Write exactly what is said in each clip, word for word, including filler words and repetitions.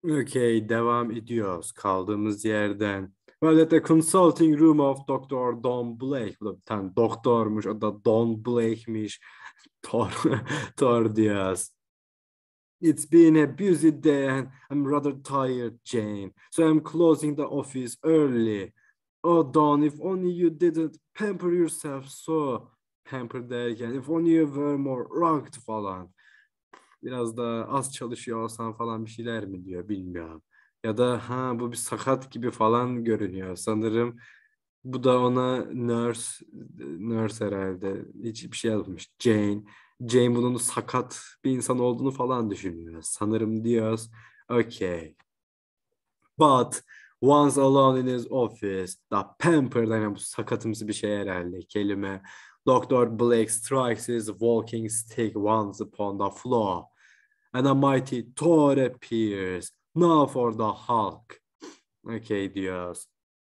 Okay, devam ediyoruz kaldığımız yerden. Well, at the consulting room of doktor Don Blake. Bu da bir tane doktormuş, o da Don Blake'miş. Thor, Thor diyoruz. It's been a busy day and I'm rather tired, Jane. So I'm closing the office early. Oh, Don, if only you didn't pamper yourself so. Pamper derken, if only you were more rugged falan. Biraz da az çalışıyor olsan falan bir şeyler mi diyor bilmiyorum. Ya da ha bu bir sakat gibi falan görünüyor sanırım. Bu da ona nurse, nurse herhalde hiçbir şey yazmış. Jane. Jane bunun sakat bir insan olduğunu falan düşünüyor. Sanırım diyoruz. Okay. But once alone in his office, the pampered, yani bu sakatımsı bir şey herhalde kelime. doktor Blake strikes his walking stick once upon the floor. And a mighty Thor appears. Now for the Hulk. Okay diyoruz.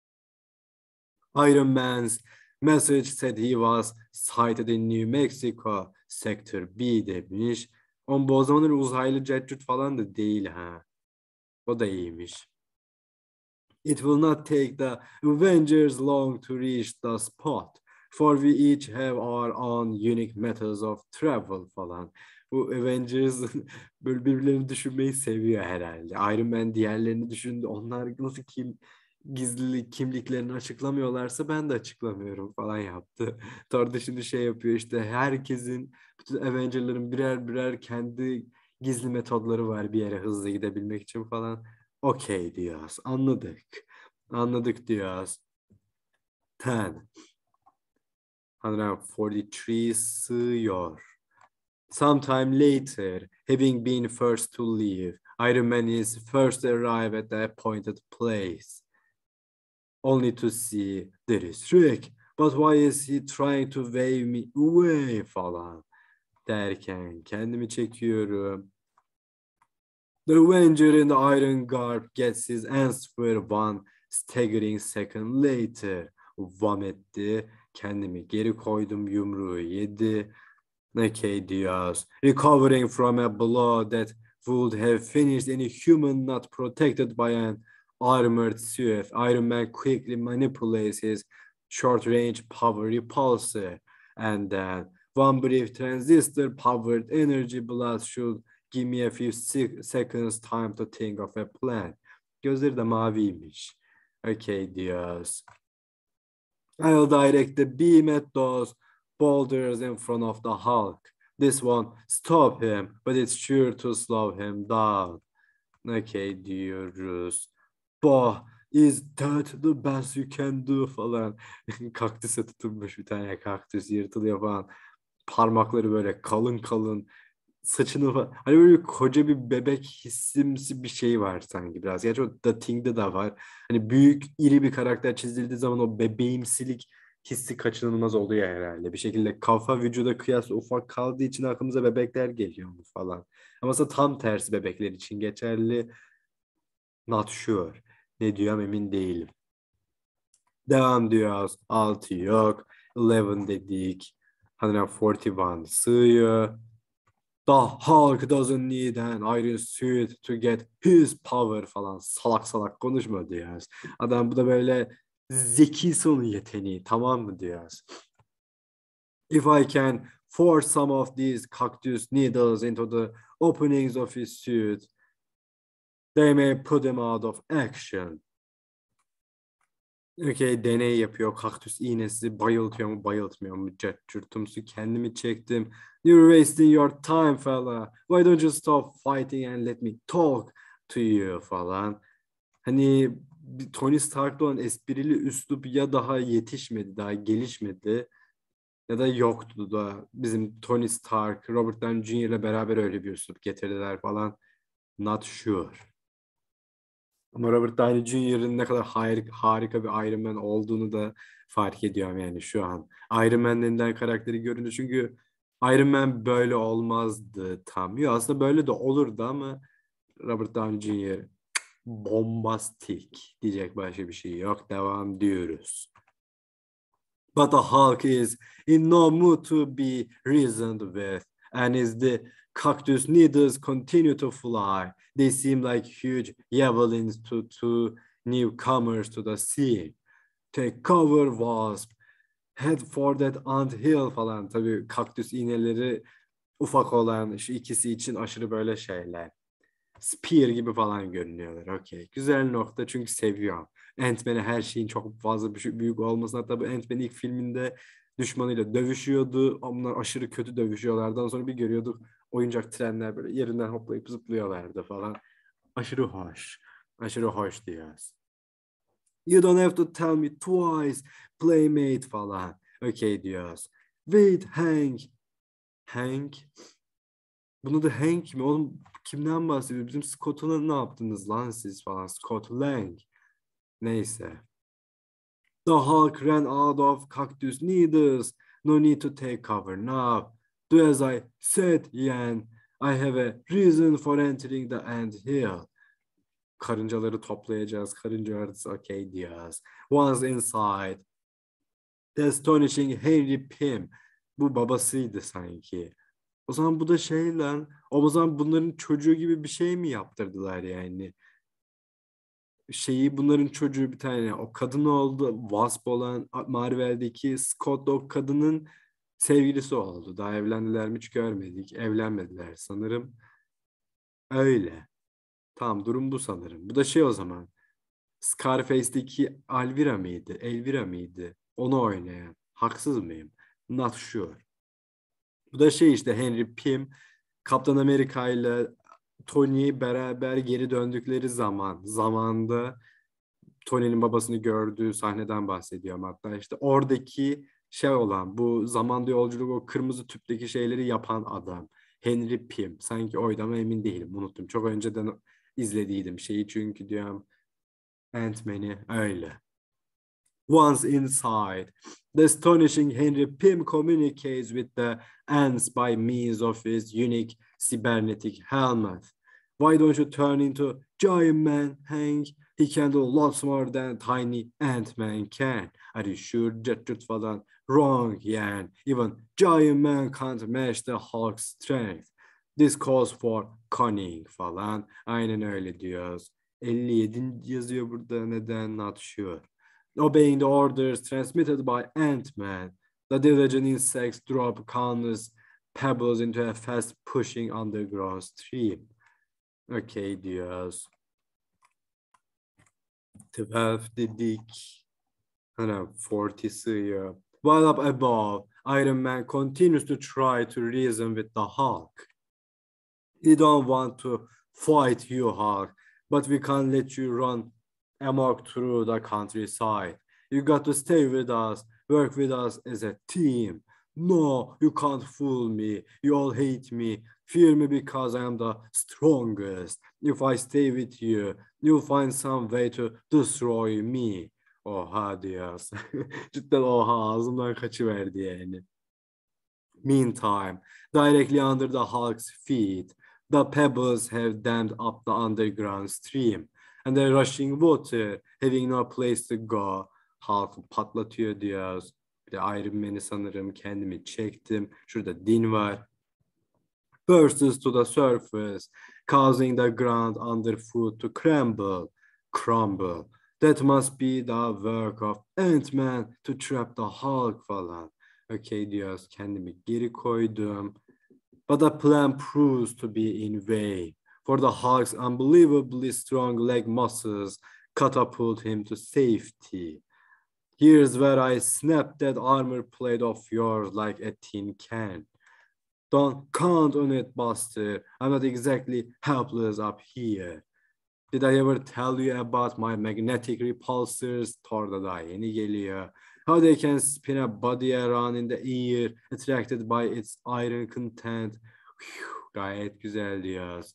Iron Man's message said he was sighted in New Mexico. Sector B demiş. On bu o zamanlar uzaylı Jetcut falan da değil ha. O da iyiymiş. It will not take the Avengers long to reach the spot. For we each have our own unique methods of travel falan. Bu Avengers böyle birbirlerini düşünmeyi seviyor herhalde. Iron Man diğerlerini düşündü. Onlar nasıl kim gizli kimliklerini açıklamıyorlarsa ben de açıklamıyorum falan yaptı. Thor da şimdi şey yapıyor işte herkesin, bütün Avengers'ların birer birer kendi gizli metodları var bir yere hızlı gidebilmek için falan. Okey diyoruz. Anladık. Anladık diyoruz. on. yüz kırk üç sığıyor. Sometime later, having been first to leave, Iron Man is first to arrive at the appointed place. Only to see there is Rick. But why is he trying to wave me away falan derken kendimi çekiyorum. The Avenger in the Iron Garb gets his answer one staggering second later. Vam etti. Kendimi geri koydum, yumruğu yedi. Okay diyoruz. Recovering from a blow that would have finished any human not protected by an armored suit, Iron Man quickly manipulates his short-range power repulsor, and then one brief transistor-powered energy blast should give me a few seconds time to think of a plan. Gözleri de maviymiş. Okay diyoruz. I'll direct the beam at those boulders in front of the Hulk. This won't stop him, but it's sure to slow him down. Okay diyoruz. Bah, is that the best you can do falan. Kaktüse tutunmuş bir tane kaktüs yırtılıyor falan. Parmakları böyle kalın kalın. Saçını falan. Hani böyle koca bir bebek hissimsi bir şey var sanki biraz. Gerçi o The Thing'de de var. Hani büyük iri bir karakter çizildiği zaman o bebeğimsilik hissi kaçınılmaz oluyor herhalde. Bir şekilde kafa vücuda kıyasla ufak kaldığı için aklımıza bebekler geliyor mu falan. Ama aslında tam tersi bebekler için geçerli. Not sure. Ne diyorum emin değilim. Devam diyoruz. altı yok. eleven dedik. yüz kırk bir sığıyor. The Hulk doesn't need an iron suit to get his power falan. Salak salak konuşma diyoruz. Adam bu da böyle zeki onun yeteneği. Tamam mı diyoruz. If I can force some of these cactus needles into the openings of his suit, they may put him out of action. Okay, deney yapıyor. Kaktüs iğnesi bayıltıyor mu bayıltmıyor mu? Cırtımsı kendimi çektim. You're wasting your time fella. Why don't you stop fighting and let me talk to you falan. Hani Tony Stark'ta olan esprili üslup ya daha yetişmedi, daha gelişmedi ya da yoktu da bizim Tony Stark, Robert Downey Junior ile beraber öyle bir üslup getirdiler falan. Not sure. Ama Robert Downey Junior'ın ne kadar harika, harika bir Iron Man olduğunu da fark ediyorum yani şu an. Iron Man denilen karakteri görünce çünkü Iron Man böyle olmazdı tam. Yok aslında böyle de olurdu ama Robert Downey Junior bombastik diyecek başka bir şey yok. Devam diyoruz. But the Hulk is in no mood to be reasoned with, and as the cactus needles continue to fly, They seem like huge javelins to, to newcomers to the scene. Take cover, Wasp. Head for that ant hill falan. Tabii kaktüs iğneleri ufak olan şu ikisi için aşırı böyle şeyler. Spear gibi falan görünüyorlar. Okey. Güzel nokta çünkü seviyorum. Ant-Man'e her şeyin çok fazla büyük olmasına, tabii Ant-Man ilk filminde düşmanıyla dövüşüyordu. Onlar aşırı kötü dövüşüyorlardı. Ondan sonra bir görüyorduk oyuncak trenler böyle yerinden hoplayıp zıplıyorlardı falan. Aşırı hoş. Aşırı hoş diyoruz. You don't have to tell me twice. Playmate falan. Okey diyoruz. Wait, Hank. Hank. Bunu da Hank mi? Oğlum kimden bahsediyor? Bizim Scott'una ne yaptınız lan siz falan? Scott Lang. Neyse. The Hulk ran out of cactus needles. No need to take cover now. Do as I said, Ian. I have a reason for entering the ant hill. Karıncaları toplayacağız. Karınca haritası okay diyoruz. Once inside. The astonishing Henry Pym. Bu babasıydı sanki. O zaman bu da şey lan. O zaman bunların çocuğu gibi bir şey mi yaptırdılar yani? Şeyi bunların çocuğu bir tane. O kadın oldu. Wasp olan Marvel'deki Scott o kadının sevgilisi oldu. Daha evlendiler mi hiç görmedik. Evlenmediler sanırım. Öyle. Tamam durum bu sanırım. Bu da şey o zaman. Scarface'deki Alvira mıydı? Elvira mıydı? Onu oynayan. Haksız mıyım? Not sure. Bu da şey işte Henry Pym, Kaptan Amerika ile Tony beraber geri döndükleri zaman, zamanda Tony'nin babasını gördüğü sahneden bahsediyorum hatta. İşte oradaki şey olan, bu zamanda yolculuk o kırmızı tüpteki şeyleri yapan adam. Henry Pym. Sanki oydu ama emin değilim. Unuttum. Çok önceden izlediydim şeyi çünkü diyorum Ant-Man'i öyle. Once inside, the astonishing Henry Pym communicates with the ants by means of his unique cybernetic helmet. Why don't you turn into Giant Man, Hank? He can do lots more than tiny Ant-Man can. Are you sure? Cırt falan. Wrong, yani. Even Giant Man can't match the Hulk's strength. This calls for cunning falan. Aynen öyle diyoruz. elli yedi yazıyor burada. Neden? Not sure. Obeying the orders transmitted by Ant-Man, the diligent insects drop countless pebbles into a fast-pushing underground stream. Okay diyoruz. twelve dedik. Hani forty sığıyor. While up above, Iron Man continues to try to reason with the Hulk. He don't want to fight you, Hulk, but we can't let you run amok through the countryside. You got to stay with us, work with us as a team. No, you can't fool me. You all hate me. Fear me because I am the strongest. If I stay with you, you'll find some way to destroy me. Oha diyoruz. Cidden oha ağzımdan kaçıverdi yani. Meantime, directly under the Hulk's feet, the pebbles have dammed up the underground stream, and the rushing water, having no place to go, Hulk'ı patlatıyor diyoruz. Bir de Iron Man'i sanırım kendimi çektim. Şurada din var. Bursts to the surface, causing the ground underfoot to crumble, crumble. That must be the work of Ant-Man to trap the Hulk falan. Okay diyoruz, kendimi geri koydum. But the plan proves to be in vain, for the Hulk's unbelievably strong leg muscles catapult him to safety. Here's where I snap that armor plate off yours like a tin can. Don't count on it, Buster. I'm not exactly helpless up here. Did I ever tell you about my magnetic repulsors? Thor'da daha yeni geliyor. How they can spin a body around in the air, attracted by its iron content. Whew, gayet güzel diyoruz.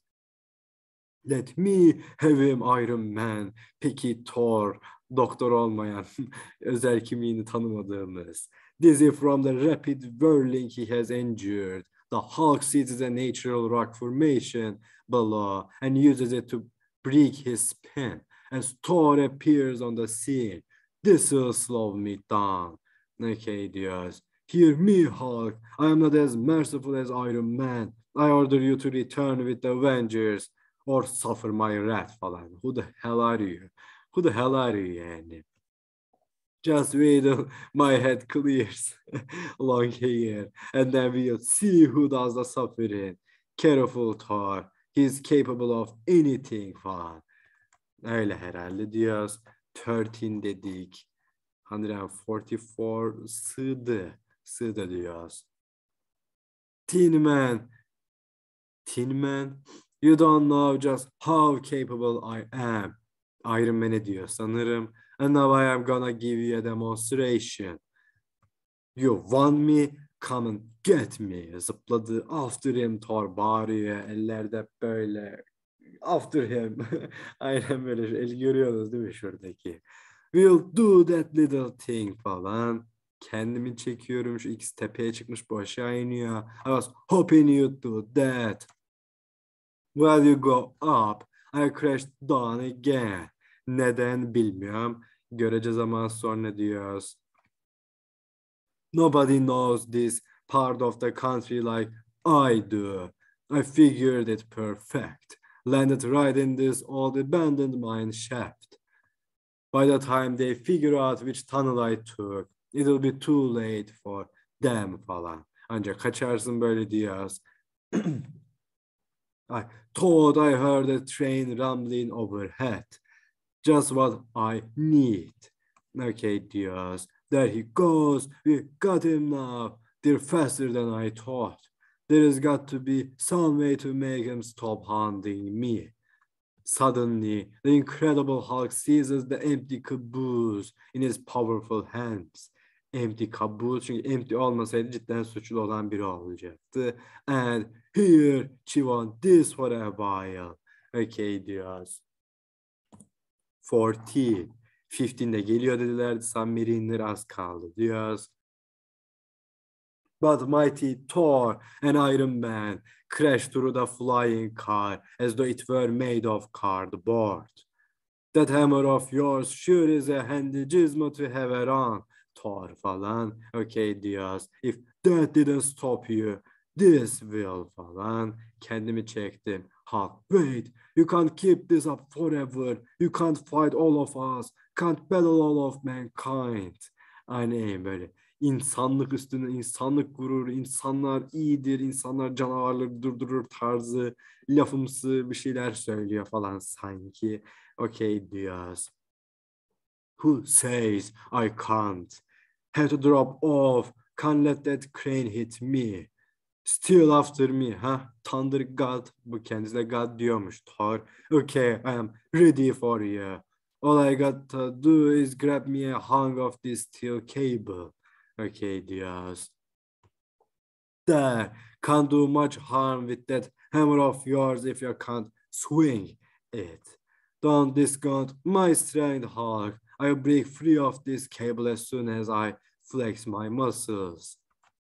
Let me have him, Iron Man. Peki Thor, doktor olmayan, özel kimliğini tanımadığımız. Dizzy from the rapid whirling he has endured. The Hulk sees a natural rock formation below and uses it to break his spin. As Thor appears on the scene, this will slow me down. Okay diyoruz. Hear me, Hulk. I am not as merciful as Iron Man. I order you to return with the Avengers. or suffer my wrath falan. Who the hell are you? Who the hell are you yani? Just wait till my head clears. Long hair. And then we'll see who does the suffering. Careful Thor. He's capable of anything falan. Öyle herhalde diyoruz. on üç dedik. one forty-four sığdı. Sığdı diyoruz. Tin Man. Tin Man. You don't know just how capable I am. Iron Man'e diyor sanırım. And now I am gonna give you a demonstration. You want me? Come and get me. Zıpladı. After him Thor bağırıyor. Ellerde böyle. After him. Aynen böyle. El görüyorsunuz değil mi şuradaki? We'll do that little thing falan. Kendimi çekiyorum. Şu X tepeye çıkmış, bu aşağı iniyor. I was hoping you'd do that. While you go up, I crashed down again. Neden bilmiyorum. Göreceğiz ama sonra diyoruz. Nobody knows this part of the country like I do. I figured it perfect. Landed right in this old abandoned mine shaft. By the time they figure out which tunnel I took, it'll be too late for them falan. Ancak kaçarsın böyle diyoruz. I thought I heard a train rumbling overhead. Just what I need. Okay diyoruz. There he goes. We got him now. They're faster than I thought. There has got to be some way to make him stop hunting me. Suddenly, the Incredible Hulk seizes the empty caboose in his powerful hands. Empty caboose, çünkü empty olmasaydı cidden suçlu olan biri olacaktı. And here she wants this for a while. Okay diyoruz. fourteen. fifteen'de geliyor dediler. Submarine'ler az kaldı diyoruz. But mighty Thor and Iron Man crashed through the flying car as though it were made of cardboard. That hammer of yours sure is a handy gizmo to have around. Thor falan. Okay diyoruz. If that didn't stop you, this will falan. Kendimi çektim. Hulk, wait. You can't keep this up forever. You can't fight all of us. Can't battle all of mankind. Aynen böyle. İnsanlık üstüne insanlık gururu, insanlar iyidir, insanlar canavarları durdurur tarzı lafımsı bir şeyler söylüyor falan sanki. Okay diyoruz. Who says I can't? Have to drop off. Can't let that crane hit me. Still after me, ha? Thunder God. Bu kendisine God diyormuş. Thor. Okay, I am ready for you. All I got to do is grab me a hunk of this steel cable. Okay diyoruz. There. Can't do much harm with that hammer of yours if you can't swing it. Don't discount my strength, Hulk. I'll break free of this cable as soon as I flex my muscles.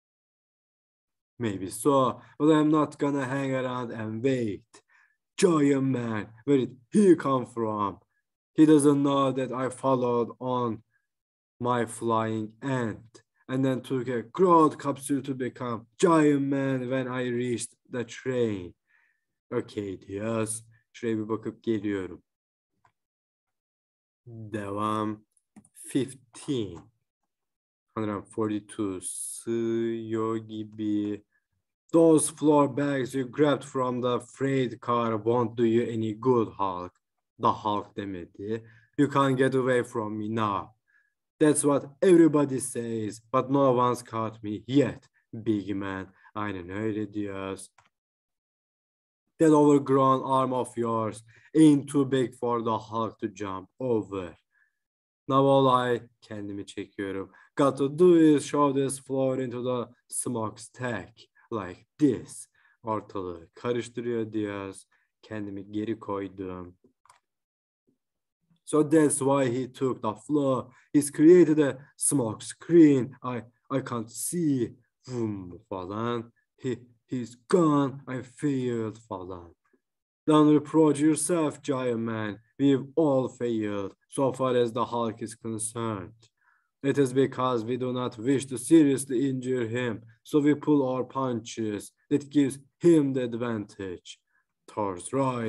Maybe so, but I'm not gonna hang around and wait. Giant Man, where did he come from? He doesn't know that I followed on my flying ant and then took a growth capsule to become Giant Man when I reached the train. Okay diyoruz. Şuraya bir bakıp geliyorum. Devam. fifteen. one forty-two. Sığıyor gibi. Those floor bags you grabbed from the freight car won't do you any good, Hulk. The Hulk demedi. You can't get away from me now. That's what everybody says, but no one's caught me yet, big man. Aynen öyle diyoruz. That overgrown arm of yours ain't too big for the Hulk to jump over. Now all I, kendimi çekiyorum, got to do is shove this floor into the smokestack like this. Ortalığı karıştırıyor diyoruz. Kendimi geri koydum. So that's why he took the floor. He's created a smoke screen. I I can't see. Vroom falan. He he's gone. I failed falan. Don't reproach yourself, Giant Man. We've all failed so far as the Hulk is concerned. It is because we do not wish to seriously injure him, so we pull our punches. That gives him the advantage. Thor's right.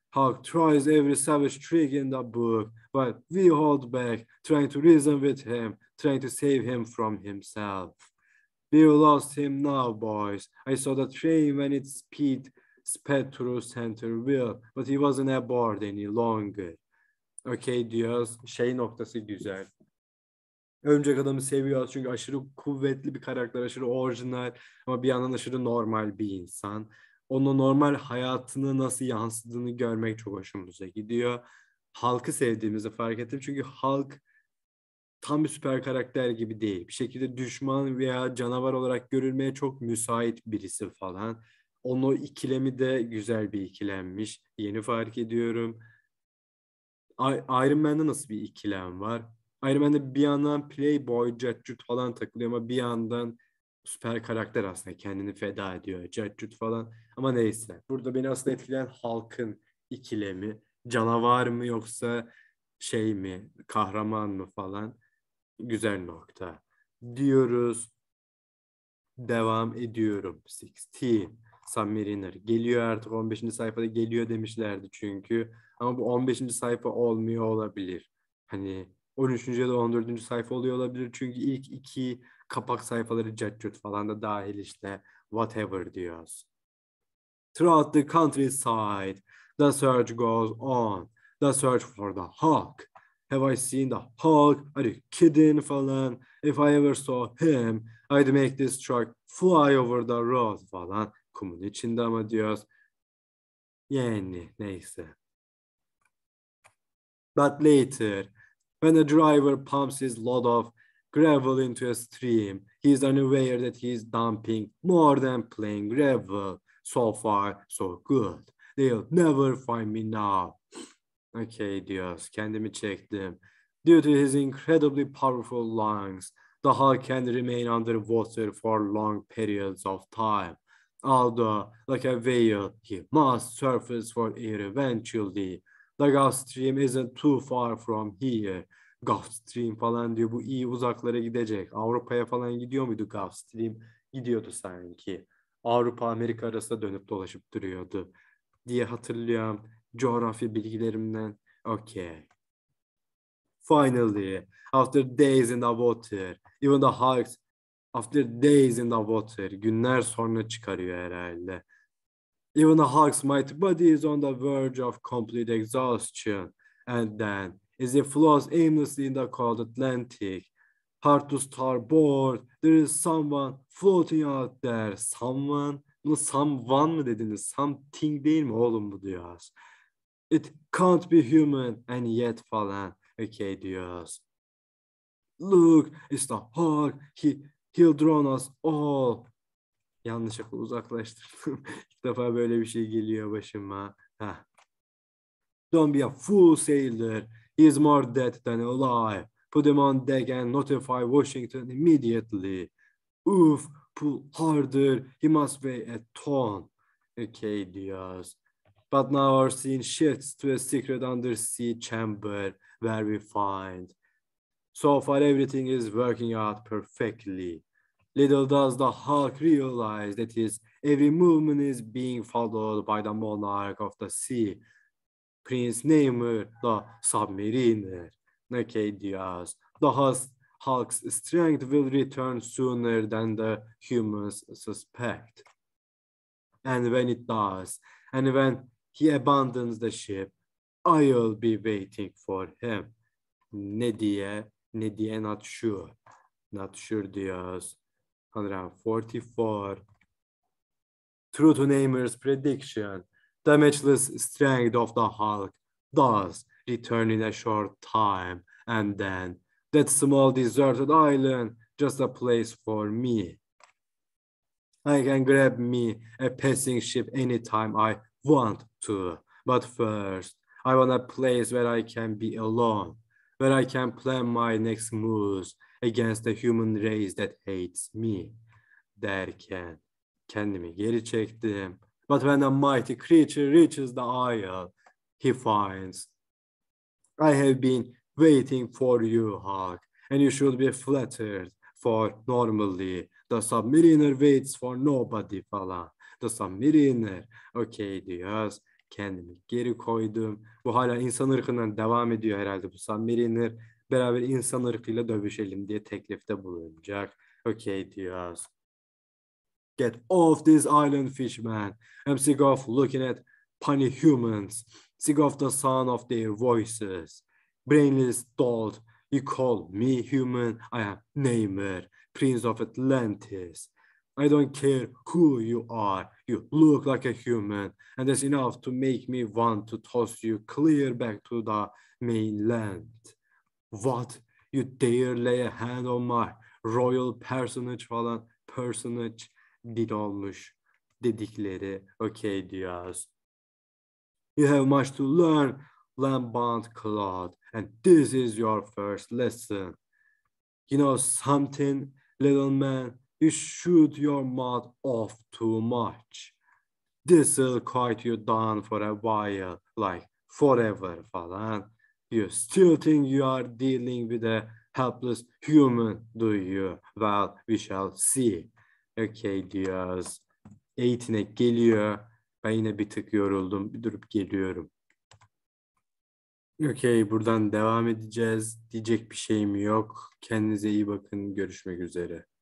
Hulk tries every savage trick in the book, but we hold back, trying to reason with him, trying to save him from himself. We lost him now, boys. I saw the train when it speed sped through Centerville, but he wasn't aboard any longer. Okay diyoruz. Şey noktası güzel. Örümcek Adam'ı seviyoruz çünkü aşırı kuvvetli bir karakter, aşırı orijinal ama bir yandan aşırı normal bir insan. Onun normal hayatını nasıl yansıdığını görmek çok hoşumuza gidiyor. Hulk'ı sevdiğimizi fark ettim çünkü Hulk tam bir süper karakter gibi değil. Bir şekilde düşman veya canavar olarak görülmeye çok müsait birisi falan. Onun o ikilemi de güzel bir ikilemmiş. Yeni fark ediyorum. Iron Man'de nasıl bir ikilem var? Iron Man'de bir yandan Playboy, Jet falan takılıyor ama bir yandan süper karakter aslında kendini feda ediyor. Jet falan ama neyse. Burada beni aslında etkileyen Hulk'ın ikilemi. Canavar mı yoksa şey mi, kahraman mı falan. Güzel nokta. Diyoruz. Devam ediyorum. on altı. Submariner. Geliyor artık on beşinci sayfada geliyor demişlerdi çünkü. Ama bu on beşinci sayfa olmuyor olabilir. Hani on üçüncü ya da on dördüncü sayfa oluyor olabilir. Çünkü ilk iki kapak sayfaları Jet falan da dahil işte. Whatever diyoruz. Throughout the countryside, the search goes on. The search for the Hulk. Have I seen the Hulk? Are you kidding falan? If I ever saw him, I'd make this truck fly over the road falan. Kumun içinde ama diyoruz. Yani neyse. But later, when the driver pumps his load of gravel into a stream, he is unaware that he is dumping more than plain gravel. So far, so good. They'll never find me now. Okay diyoruz. Kendimi çektim. Due to his incredibly powerful lungs, the Hulk can remain underwater for long periods of time. Although, like a whale, he must surface for air eventually. The Gulf Stream isn't too far from here. Gulf Stream falan diyor. Bu iyi uzaklara gidecek. Avrupa'ya falan gidiyor muydu Gulf Stream? Gidiyordu sanki. Avrupa Amerika arasında dönüp dolaşıp duruyordu diye hatırlıyorum. Coğrafya bilgilerimden. Okay. Finally, after days in the water, even the Hulk, after days in the water, günler sonra çıkarıyor herhalde. Even the Hulk's mighty body is on the verge of complete exhaustion. And then, as it floats aimlessly in the cold Atlantic, hard to starboard, there is someone floating out there. Someone, bunu someone mı dediniz? Something değil mi oğlum bu diyoruz. It can't be human and yet falan. Okay diyoruz. Look, it's the Hulk. He, he'll drown us all. Yanlışlıkla uzaklaştırdım. İlk defa böyle bir şey geliyor başıma. Heh. Don't be a fool, sailor. He's more dead than alive. Put him on deck and notify Washington immediately. Oof, pull harder. He must weigh a ton. Okay diyoruz. But now our scene shifts to a secret undersea chamber where we find. So far everything is working out perfectly. Little does the Hulk realize that his every movement is being followed by the monarch of the sea, Prince Namor, the Submariner. Okay diyoruz. The Hulk's strength will return sooner than the humans suspect. And when it does, and when he abandons the ship, I'll be waiting for him. Ne diye, ne diye not sure. Not sure diyoruz. one forty-four. True to Namor's prediction, the matchless strength of the Hulk does return in a short time, and then that small deserted island, just a place for me. I can grab me a passing ship anytime I want to, but first, I want a place where I can be alone, where I can plan my next moves against the human race that hates me. Derken kendimi geri çektim. But when a mighty creature reaches the isle, he finds, I have been waiting for you, Hulk, and you should be flattered, for normally the Submariner waits for nobody falan. The Submariner, okay diyoruz. kendimi geri koydum. Bu hala insan ırkından devam ediyor herhalde bu Submariner. Beraber insan ırkıyla dövüşelim diye teklifte bulunacak. Okay diyoruz. Get off this island, fishman. I'm sick of looking at punny humans. Sick of the sound of their voices. Brainless dolt. You call me human. I am Neymar, Prince of Atlantis. I don't care who you are. You look like a human. And that's enough to make me want to toss you clear back to the mainland. What? You dare lay a hand on my royal personage falan. Personage dil olmuş dedikleri. Okay diyoruz. You have much to learn, Lambant Cloud, and this is your first lesson. You know something, little man? You shoot your mouth off too much. This'll quiet you down for a while, like forever falan. You still think you are dealing with a helpless human, do you? Well, we shall see. Okay diyoruz. Eğitine geliyor. Ben yine bir tık yoruldum. Bir durup geliyorum. Okay, buradan devam edeceğiz. Diyecek bir şeyim yok. Kendinize iyi bakın. Görüşmek üzere.